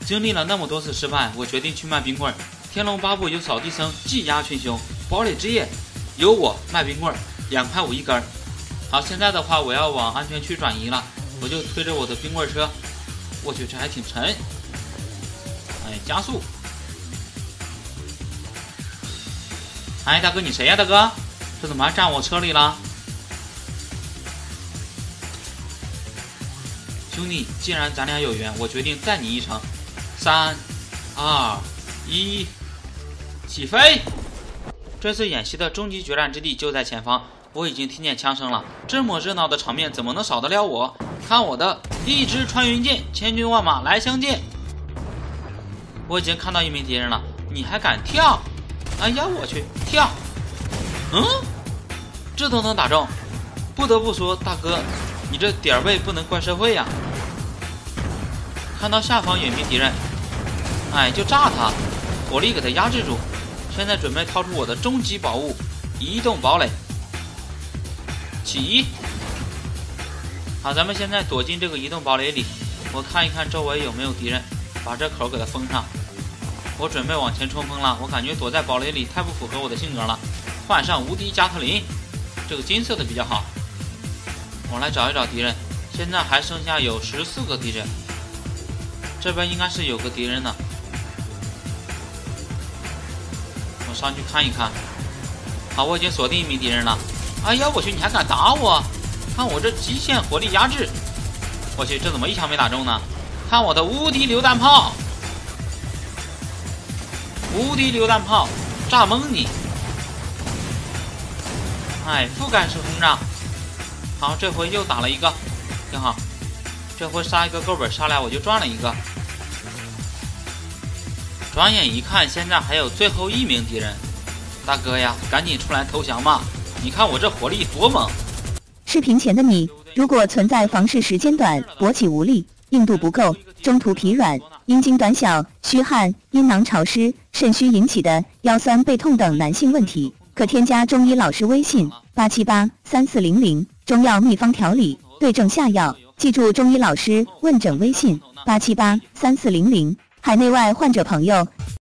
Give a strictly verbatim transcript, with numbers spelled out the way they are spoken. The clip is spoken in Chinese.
经历了那么多次失败，我决定去卖冰棍儿。天龙八部有扫地僧技压群雄，堡垒之夜有我卖冰棍儿，两块五一根儿。好，现在的话我要往安全区转移了，我就推着我的冰棍车。我去，这还挺沉。哎，加速。哎，大哥你谁呀？大哥，这怎么还站我车里了？兄弟，既然咱俩有缘，我决定带你一程。三、二、一，起飞！这次演习的终极决战之地就在前方，我已经听见枪声了。这么热闹的场面，怎么能少得了我？看我的一支穿云箭，千军万马来相见！我已经看到一名敌人了，你还敢跳？哎呀，我去，跳！嗯，这都能打中，不得不说，大哥，你这点位不能怪社会呀！看到下方有一名敌人，哎，就炸他，火力给他压制住。现在准备掏出我的终极宝物——移动堡垒。起！好，咱们现在躲进这个移动堡垒里，我看一看周围有没有敌人，把这口给他封上。我准备往前冲锋了，我感觉躲在堡垒里太不符合我的性格了。换上无敌加特林，这个金色的比较好。我来找一找敌人，现在还剩下有十四个敌人，这边应该是有个敌人呢。我上去看一看。好，我已经锁定一名敌人了。哎呀，我去，你还敢打我？看我这极限火力压制！我去，这怎么一枪没打中呢？看我的无敌榴弹炮！无敌榴弹炮，炸懵你！哎，覆盖式轰炸。好，这回又打了一个，挺好。这回杀一个够本，杀俩我就赚了一个。转眼一看，现在还有最后一名敌人。大哥呀，赶紧出来投降吧！你看我这火力多猛！ 视频前的你，如果存在房事时间短、勃起无力、硬度不够、中途疲软、阴茎短小、虚汗、阴囊潮湿、肾虚引起的腰酸背痛等男性问题，可添加中医老师微信八七八三四零零，中药秘方调理，对症下药。记住中医老师问诊微信八七八三四零零。海内外患者朋友